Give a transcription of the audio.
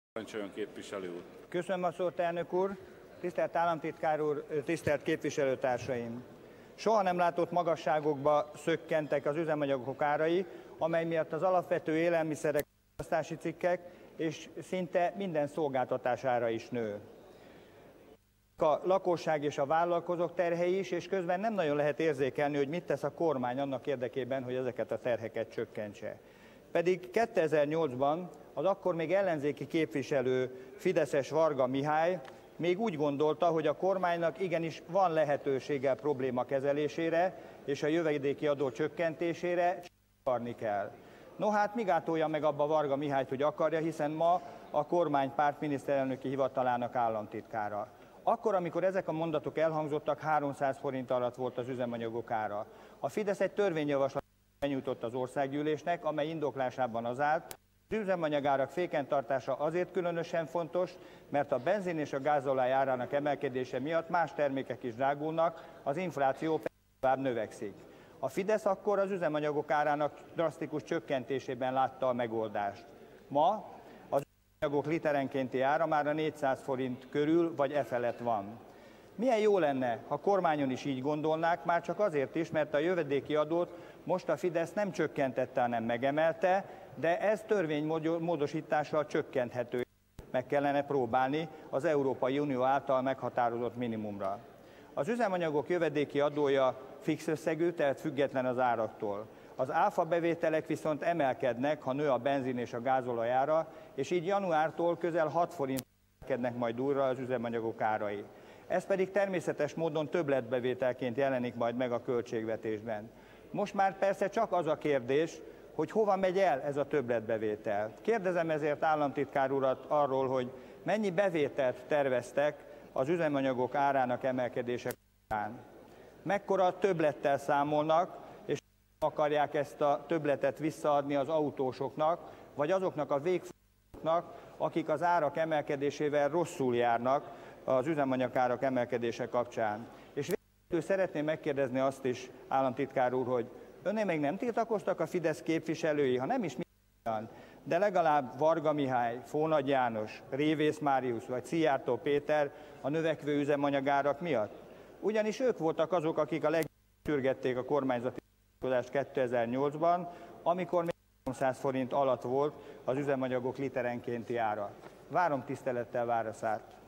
Parancsoljon, képviselő úr. Köszönöm a szót, elnök úr. Tisztelt államtitkár úr, tisztelt képviselőtársaim! Soha nem látott magasságokba szökkentek az üzemanyagok árai, amely miatt az alapvető élelmiszerek, fogyasztási cikkek és szinte minden szolgáltatás ára is nő. A lakosság és a vállalkozók terhei is, és közben nem nagyon lehet érzékelni, hogy mit tesz a kormány annak érdekében, hogy ezeket a terheket csökkentse. Pedig 2008-ban az akkor még ellenzéki képviselő, fideszes Varga Mihály még úgy gondolta, hogy a kormánynak igenis van lehetősége a probléma kezelésére és a jövedéki adó csökkentésére, csak akarni kell. No hát mi gátolja meg abba Varga Mihályt, hogy akarja, hiszen ma a kormánypárt miniszterelnöki hivatalának államtitkára. Akkor, amikor ezek a mondatok elhangzottak, 300 forint alatt volt az üzemanyagok ára. A Fidesz egy törvényjavaslatot benyújtott az országgyűlésnek, amely indoklásában az állt, az üzemanyagárak féken tartása azért különösen fontos, mert a benzin és a gázolaj árának emelkedése miatt más termékek is drágulnak, az infláció tovább növekszik. A Fidesz akkor az üzemanyagok árának drasztikus csökkentésében látta a megoldást. Ma az üzemanyagok literenkénti ára már a 400 forint körül vagy e felett van. Milyen jó lenne, ha kormányon is így gondolnák, már csak azért is, mert a jövedéki adót most a Fidesz nem csökkentette, hanem megemelte, de ez törvénymódosítással csökkenthető. Meg kellene próbálni az Európai Unió által meghatározott minimumra. Az üzemanyagok jövedéki adója fix összegű, tehát független az áraktól. Az áfa bevételek viszont emelkednek, ha nő a benzin és a gázolaj ára, és így januártól közel 6 forint emelkednek majd újra az üzemanyagok árai. Ez pedig természetes módon többletbevételként jelenik majd meg a költségvetésben. Most már persze csak az a kérdés, hogy hova megy el ez a többletbevétel. Kérdezem ezért államtitkár urat arról, hogy mennyi bevételt terveztek az üzemanyagok árának emelkedése után. Mekkora többlettel számolnak, és akarják ezt a többletet visszaadni az autósoknak, vagy azoknak a végfogyasztóknak, akik az árak emelkedésével rosszul járnak az üzemanyagárak emelkedése kapcsán. És végül szeretném megkérdezni azt is, államtitkár úr, hogy önnél még nem tiltakoztak a Fidesz képviselői, ha nem is mindannyian, de legalább Varga Mihály, Fónagy János, Révész Máriusz vagy Szijjártó Péter a növekvő üzemanyagárak miatt? Ugyanis ők voltak azok, akik a legsürgették a kormányzati tanácskozást 2008-ban, amikor még 300 forint alatt volt az üzemanyagok literenkénti ára. Várom tisztelettel válaszát.